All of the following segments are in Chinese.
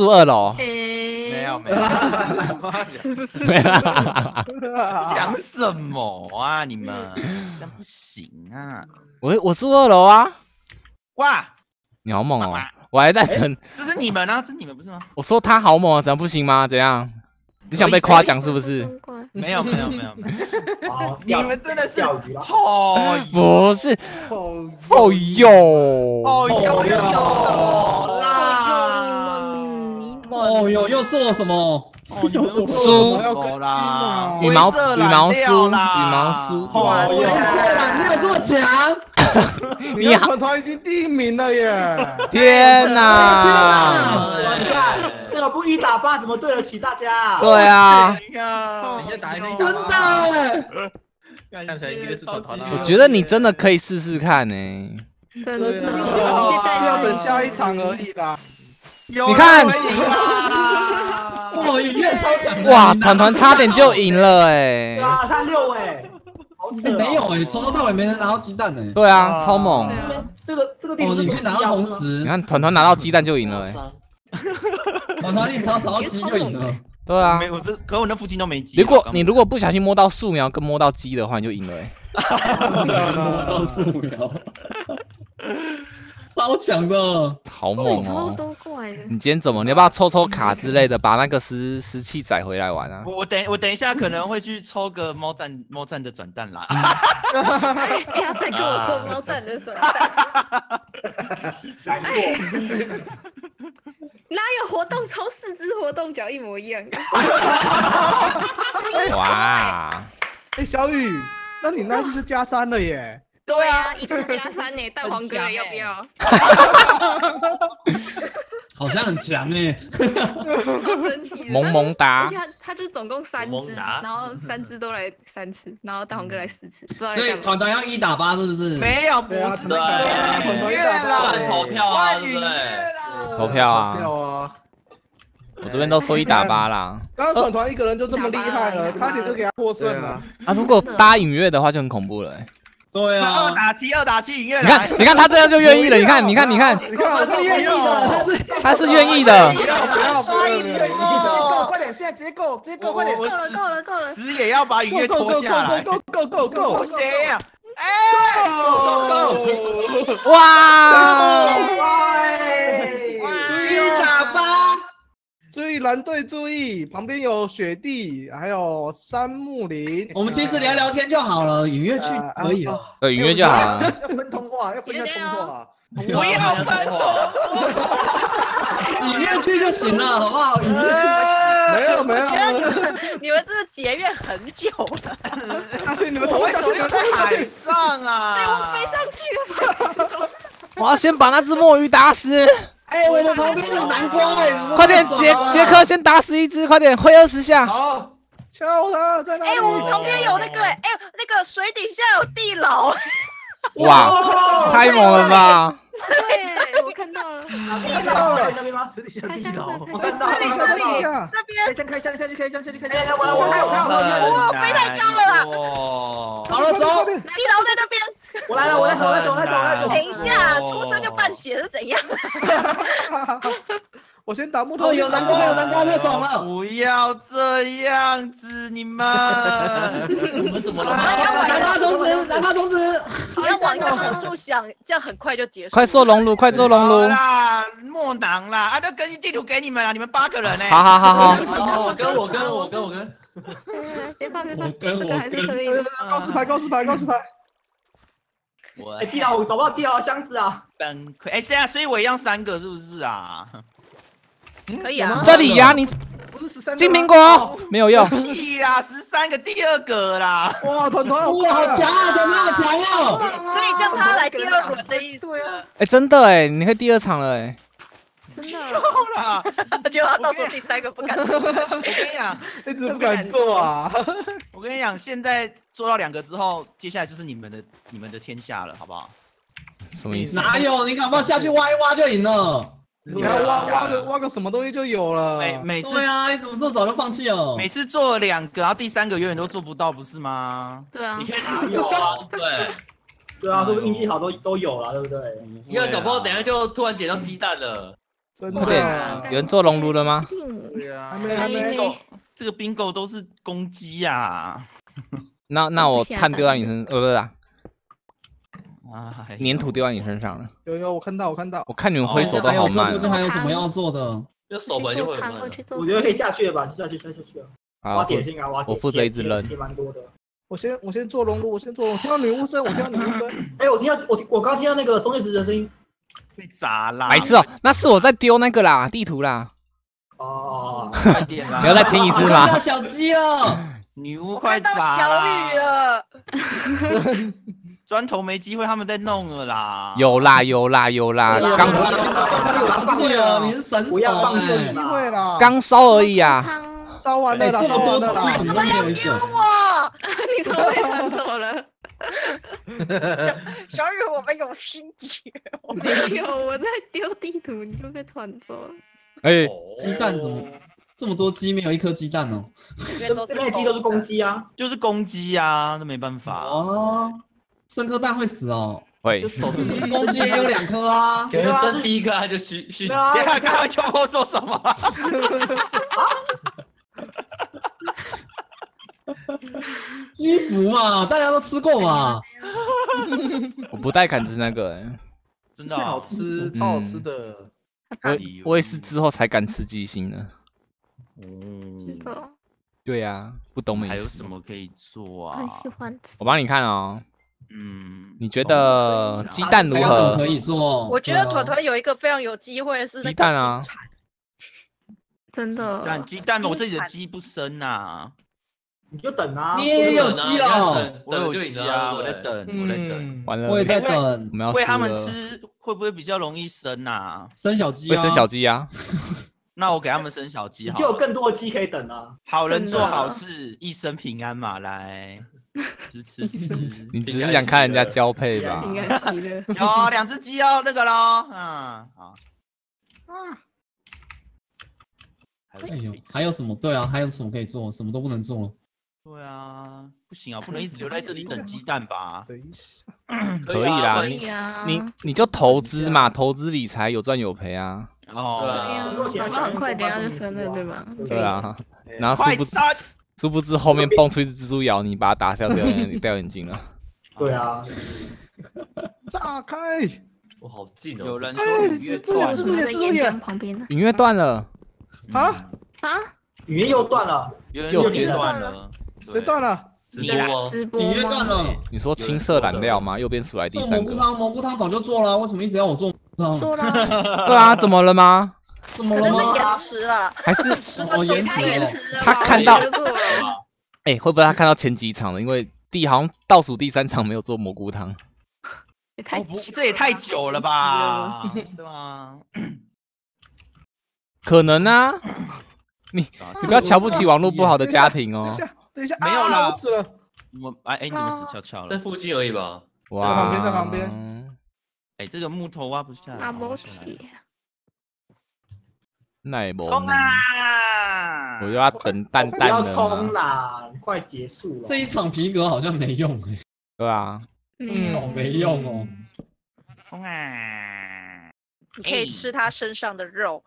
住2楼。 没有， 是不是？ 讲什么啊你们？这样不行啊！ 我住2楼啊。 哇， 你好猛哦！我还在等。 这是你们啊，这是你们不是吗？ 我说他好猛啊，怎样不行吗？怎样？你想被夸奖是不是？ 没有。 好， 你们真的是钓鱼了。 不是。哦哟啦！ 哦哟，又做什么？ 书啦， 羽毛书。 哇，你有这么强？ 你团团已经第1名了耶！ 天哪！ 你看那个不1打8，怎么对得起大家？ 对啊， 真的。 看起来应该是团团啊。 我觉得你真的可以试试看呢。 真对的， 啊，是要等下一场而已啦。 你看， 哇，影院超强的。 哇，团团差点就赢了哎。 对啊，他6哎，好扯。 没有哎，从头到尾没人拿到鸡蛋哎。 对啊，超猛。 这个地方你去拿到红石。 你看团团拿到鸡蛋就赢了哎。 团团你找到鸡就赢了。 对啊， 可我那附近都没鸡。 如果不小心摸到树苗跟摸到鸡的话，你就赢了哎。 摸到树苗，超强的， 好猛超哦！ 多怪的。 你今天怎么？你要不要抽抽卡之类的，把那个石器载回来玩啊？ 我等一下可能会去抽个猫站的转蛋啦。 不要再跟我说猫站的转蛋。 难过。 哪有活动抽4只活动角一模一样？ 哇！ 哎，小雨，那你那次是加3了耶？ 对啊，一次加3呢，蛋黄哥要不要？ 好像很强哎， 超神奇的。 萌萌哒， 而且他就总共3只，然后3只都来3次，然后大黄哥来4次，不知道所以团团要1打8是不是？ 没有，不是投票啊，对不对？ 投票啊！我这边都说1打8啦。 刚刚团团1个人就这么厉害了，差点就给他获胜了。 啊，如果搭影月的话就很恐怖了哎。 对啊 ，2打7，影月来。你看他这样就愿意了，你看， 他是愿意的，他是愿意的。 刷1秒，快点，现在直接够，快点。 够了。 死也要把影月拖下来。 够， 谁呀？ 哇！ 注意1打8，注意蓝队，注意旁边有雪地，还有山木林。 我们其实聊聊天就好了，影月去可以了。 对，影月就好了。 要分通话，要分下通话。 不要分通话， 影月去就行了，好不好？影月没有。 我觉得你们是不是结怨很久了？ 相信你们为什么又在海上啊？ 哎，我飞上去了， 我要先把那只墨鱼打死。 哎，我们旁边有南瓜哎， 快点，杰克先打死1只，快点，挥20下。 好， 敲他，在哪里？ 哎，我们旁边有那个水底下有地牢。 哇，太猛了吧！ 对，我看到了。 那边吗？水底下地牢。我看到了，那边。 先开下去。 我飞太高了啦！ 好了，走。 地牢在那边。 我来了，我来走。 等一下，出生就半血是怎样？ 我先打木头。 有南瓜，太爽了！ 不要这样子，你们。 你们怎么了？ 南瓜种子。 你要往高处想，这样很快就结束。 快做熔炉！ 啦，莫囊啦！啊，就更新地图给你们了，你们8个人呢。 好。 我跟。 别怕，这个还是可以的。 告示牌。 地牢，我找不到地牢的箱子啊！ 崩溃！哎，现在所以我一样3个是不是啊？ 可以啊。 这里呀，你不是13 金苹果没有用。 屁啦，13个第2个啦！ 哇，团团好强啊，团团好强哦！ 所以叫他来第2轮的意思。 对啊。 哎，真的哎，你可以第2场了哎。 真的。 啦！ 结果他到时候第3个不敢做。 我跟你讲， 一直不敢做啊！ 我跟你讲，现在做到2个之后，接下来就是你们的天下了，好不好？ 什么意思？ 哪有？你搞不好下去挖一挖就赢了。 你还挖个什么东西就有了。 每次对啊，你怎么做早就放弃了？ 每次做了2个，然后第3个永远都做不到，不是吗？ 对啊。 你可以哪有啊？ 对啊，说不定运气好都有了，对不对？ 你看搞不好等下就突然捡到鸡蛋了。 真快点的。 有人做熔炉了吗？ 对啊， 还没这个 bingo 都是公鸡啊。 那我炭丢在你身，不是啊， 哎粘土丢在你身上了。 有，我看到。 我看你们挥手都好慢这哦。 还有什么要做的？ 有手本就会有扛慢了。 过去做。 我觉得可以下去了吧，下去了。 好挖点心啊，挖点。 我负责一直扔也蛮多的。 我先做熔炉，我听到女巫声， 哎，我刚听到那个中间时的声音。 被砸啦！ 白痴哦，那是我在丢那个啦，地图啦。 哦， 快点啦！ 你要再听一次吗？ 看到小鸡了， 女巫我快看到砸啦！ 小雨了， 砖头没机会，他们在弄了啦。 有啦，刚对啊，你是神手不要放有弃机会啦， 刚烧而已啊。 烧完了啦， 这么多鸡， 啦。 怎么都没有一个？ 哇！ 你怎么被传走了？ 小雨，我们有心结。 没有，我在丢地图，你就被传走了。 哎， 鸡蛋怎么这么多鸡，没有一颗鸡蛋哦？ 这边的鸡都是公鸡啊， 就是公鸡啊，那没办法。 哦，生颗蛋会死哦。 会就手指头。 公鸡也有2颗啊。 可能生第一个他就虚。 对啊， 别看刚刚秋波说什么？ 鸡脯嘛，大家都吃过嘛。 我不太敢吃那个， 真的好吃，超好吃的。 我也是之后才敢吃鸡心的。 真的， 对呀，不懂美食。 还有什么可以做啊？ 很喜欢吃。 我帮你看哦。你觉得哦鸡蛋如还有什么何？ 可以做？ 我觉得团团有一个非常有机会是那鸡蛋个啊金蝉， 真的。 但鸡蛋我自己的鸡不生呐。 你就等啊。 你也有鸡了， 我有鸡啊，我在等，我在等。 完了， 我也在等我们要喂他们输了吃会不会比较容易生呐？ 生小鸡啊， 会生小鸡啊。 那我给他们生小鸡好了， 就有更多的鸡可以等啊。 好人做好事，一生平安嘛，来吃。 你只是想看人家交配吧？ 应该急了。 有2只鸡哦，那个咯，好。 哎呦，还有什么？对啊，还有什么可以做？什么都不能做了。 对啊，不行啊，不能一直留在这里等鸡蛋吧？ 等一下， 可以啦， 可以啊。 你就投资嘛，投资理财有赚有赔啊。 哦， 对啊，搞不好很快等下就生了，对吧？ 对啊，然后快殊不知后面蹦出一只蜘蛛咬你，把它打掉掉眼睛了。 对啊， 炸开！ 我好近哦。 有人说5月断蜘蛛在岩浆旁边呢。 音乐断了啊， 语言又断了， 有人说你断了， 谁断了？ 直播吗？ 直播你约断吗？ 了。 你说青色染料吗？右边数来第做 3个。 蘑菇汤，蘑菇汤早就做了，为什么一直要我做蘑菇汤？ 做了。 对啊，怎么了吗？ 怎么可能是了吗？ 延迟了， 还是 10分钟太延迟了吧。 他看到我就做了。 哎，会不会他看到前几场了？因为好像倒数第3场没有做蘑菇汤。 也太这也太久了吧？对吧？ 可能啊，你不要瞧不起网络不好的家庭哦。 等一下， 没有啦我死了。 你们死翘翘了。 在附近而已吧。 哇， 在旁边。 哎，这个木头挖不下来。 拿不起。 那也不。 冲啊！ 我又要等蛋不要蛋了冲嘛。 啦，快结束了。 这一场皮革好像没用哎。 对啊。 没用哦。 冲啊！ 你可以吃它身上的肉。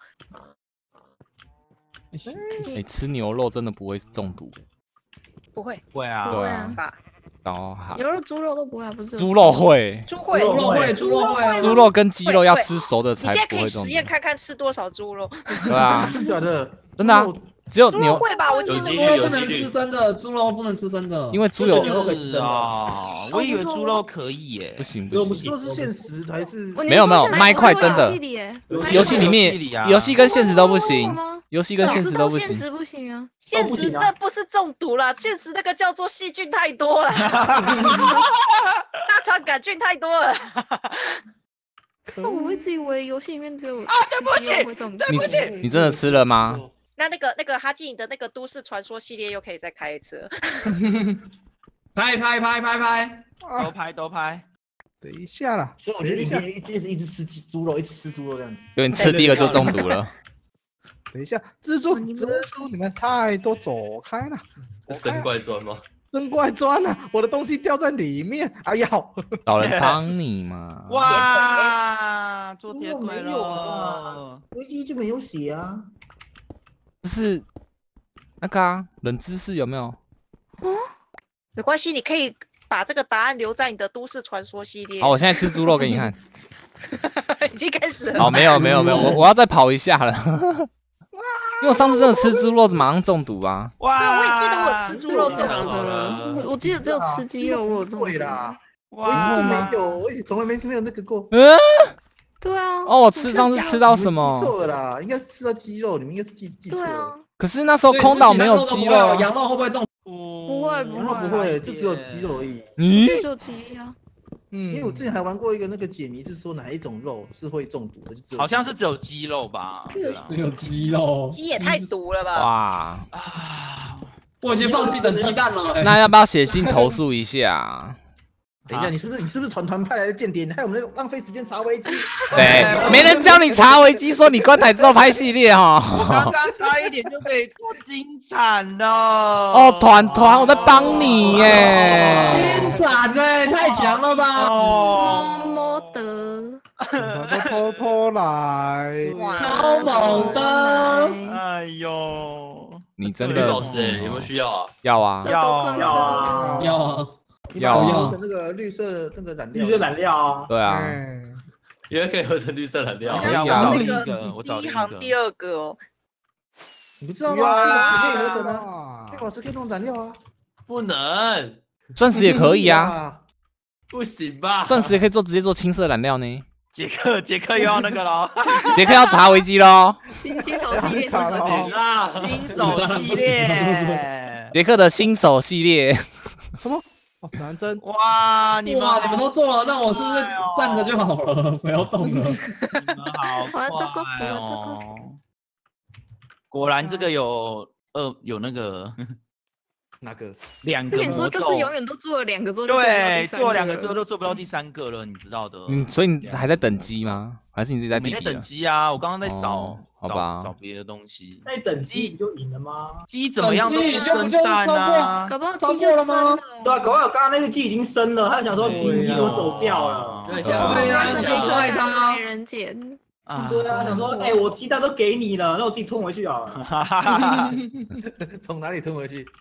哎，吃牛肉真的不会中毒。 不会。 会啊。 对啊。 吧。 哦，好。 牛肉、猪肉都不会，不是？ 猪肉会。 猪会。 猪肉会，猪肉会啊。 猪肉跟鸡肉要吃熟的你现在可以才不会中毒。 实验看看吃多少猪肉。 对啊。 真的假的？ 真的啊。只有猪肉牛会吧？我记得猪肉不能吃生的，猪肉不能吃生的。 因为猪有啊，我以为猪肉可以耶。 不行都不行。 是现实还是？ 没有麦块真的。游戏里面，游戏跟现实都不行。游戏跟现实都不行。 现实不行啊。 现实那不是中毒啦，现实那个叫做细菌太多了，大肠杆菌太多了。 是我一直以为游戏里面只有对不起， 你真的吃了吗？ 那个哈基，你的那个都市传说系列又可以再开一次。 拍！ 都拍。 等一下啦， 所以我觉得一直吃猪肉，一直吃猪肉这样子。 对，你吃第一个就中毒了。 等一下，蜘蛛，你们太多，走开了。 生怪砖吗？ 生怪砖啊！我的东西掉在里面，哎呀！ 找人帮你嘛。 哇！ 啦，做铁轨了。 危机就没有写啊。 就是那个啊，冷知识有没有？ 没关系，你可以把这个答案留在你的都市传说系列。 好，我现在吃猪肉给你看。 已经开始了。 哦，没有，我要再跑一下了。因为我上次真的吃猪肉，马上中毒啊！ 哇，我也记得我吃猪肉中毒，我记得只有吃鸡肉我有中毒啦。哇，没有，我从来没有那个过。 对啊。 哦，我上次吃到什么？ 记错了啦，应该是吃到鸡肉，你们应该是记错了。 可是那时候空岛没有鸡肉， 羊肉会不会中？ 不会， 羊肉不会，就只有鸡肉而已。 只有鸡啊。 因为我之前还玩过一个那个解谜，是说哪一种肉是会中毒的， 好像是只有鸡肉吧？ 只有鸡肉， 鸡也太毒了吧！ 哇， 我已经放弃整鸡蛋了。 那要不要写信投诉一下？ 等一下，你是不是团派来的间谍？害我们浪费时间查维基。 对，没人教你查维基，说你关台之后拍系列哈。 刚刚差一点就可以过金铲了。 哦，团，我在帮你耶。 金铲哎，太强了吧！ 么么的， 偷来， 超猛的！ 哎呦， 你真的老师有没有需要啊？ 要啊， 要合成那个绿色那个染料， 绿色染料啊。 嗯对啊，原来可以合成绿色染料。 我找第一行第二个哦。 你不知道吗？可以合成啊，黑宝石可以弄染料啊。 不能， 钻石也可以啊。 不行吧？ 钻石也可以直接做青色染料呢。 杰克又要那个了， 杰克要查维基喽。 新手系列， 新手系列， 杰克的新手系列。 什么？哦，指南针！ 哇，你们都做了，那我是不是站着就好了？不要动了。 你们好快哦！果然这个有那个哪个 2个魔咒？ 你说就是永远都做了2个之后， 对，做2个之后都做不到第3个了，你知道的。 所以你还在等机吗？还是你自己在地底？ 没在等机啊，我刚刚在找别的东西。 那等鸡你就赢了吗？ 鸡怎么样都生蛋啊？ 搞不好鸡就生了。 对啊，搞不好刚刚那个鸡已经生了，他想说你怎么走掉了？ 对呀，你就怪他。 没人捡。 对啊，想说我鸡蛋都给你了，那我自己吞回去好了。 从哪里吞回去？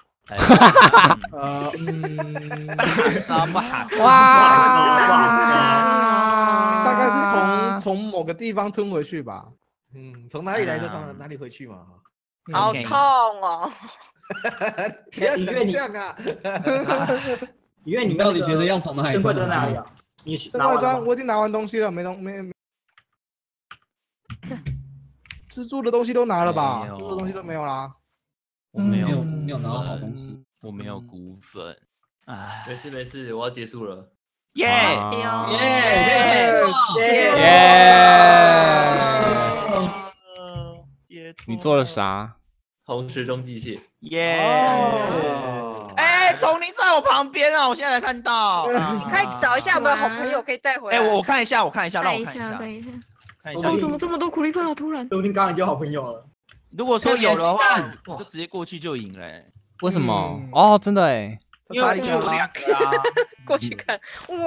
大概是从某个地方吞回去吧。 从哪里来就从哪里回去嘛。 好痛哦！ 不要这样啊！ 因为你到底觉得要从哪里吞回去啊？ 你拿完装，我已经拿完东西了，没。蜘蛛的东西都拿了吧？蜘蛛的东西都没有啦。 我没有拿到好东西， 我没有股份。哎， 没事，我要结束了。 耶！ 你做了啥？ 红时钟机械。 哎，丛林在我旁边啊！我现在才看到。 你可以找一下有没有好朋友可以带回来。 我看一下，让我看一下。 哦，怎么这么多苦力怕？突然， 说不定刚刚已经有好朋友了。 如果说有的话，就直接过去就赢了。 为什么？哦，真的哎， 因为有2个啊。 过去看，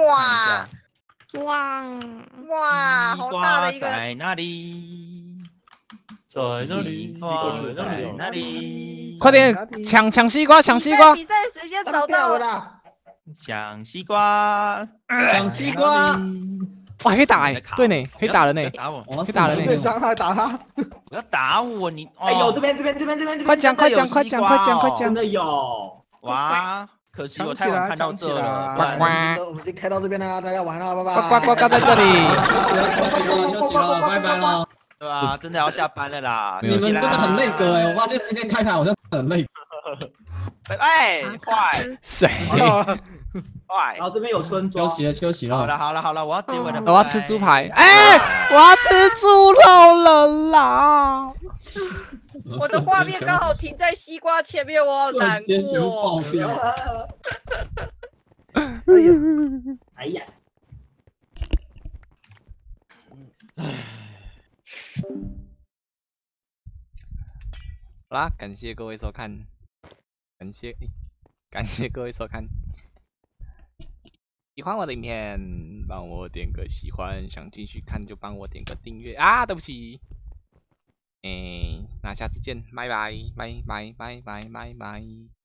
哇，好大的一个！ 在那里，在那里， 快点抢西瓜！ 比赛时间找到了， 抢西瓜！ 哇，可以打哎，对呢，可以打了呢， 打我， 可以打了呢。 对，伤害打他！ 不要打我，你！ 哎呦，这边！ 快讲！ 真的有！ 哇，可惜我太晚看到这了。 我们就开到这边了，大家晚了，拜拜。 呱在这里。 休息了，拜拜了。 对啊，真的要下班了啦。 你们真的很累格哎，我发现今天开台好像很累。 哎，快！ 谁？ 快！ 然后这边有村庄。 休息了。 好了，我要结尾了。 我要吃猪排。哎，我要吃猪肉了啦！ 我的画面刚好停在西瓜前面，我好难过。 哎呀！ 好啦，感谢各位收看，感谢各位收看。 喜欢我的影片，帮我点个喜欢，想继续看就帮我点个订阅啊！对不起，那下次见，拜拜，拜拜拜拜拜拜，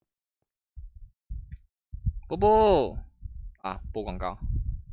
波波啊，播广告。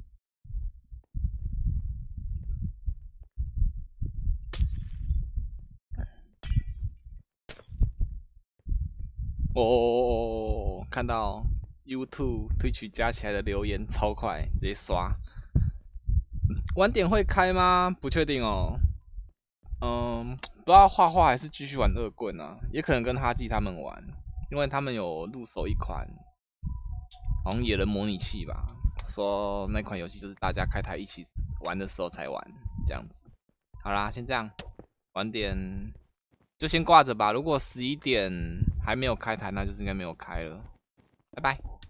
哦，看到 YouTube 推曲加起来的留言超快，直接刷。晚点会开吗？不确定哦。不知道画画还是继续玩恶棍啊？也可能跟哈基他们玩，因为他们有入手一款，好像野人模拟器吧。说那款游戏就是大家开台一起玩的时候才玩，这样子。好啦，先这样，晚点。就先挂着吧，如果11点还没有开台，那就是应该没有开了。拜拜。